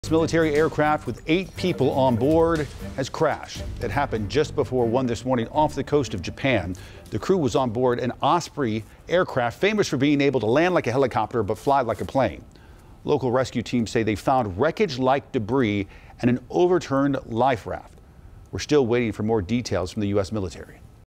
Military aircraft with 8 people on board has crashed. It happened just before 1 this morning off the coast of Japan. The crew was on board an Osprey aircraft famous for being able to land like a helicopter but fly like a plane. Local rescue teams say they found wreckage-like debris and an overturned life raft. We're still waiting for more details from the U.S. military.